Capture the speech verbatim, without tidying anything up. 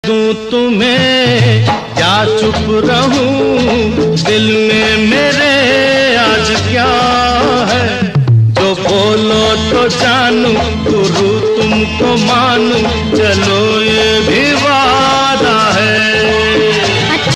दूं तुम्हें क्या चुप रहूं, दिल में मेरे आज क्या है। जो बोलो तो जानूं, गुरु तुमको मानूं, चलो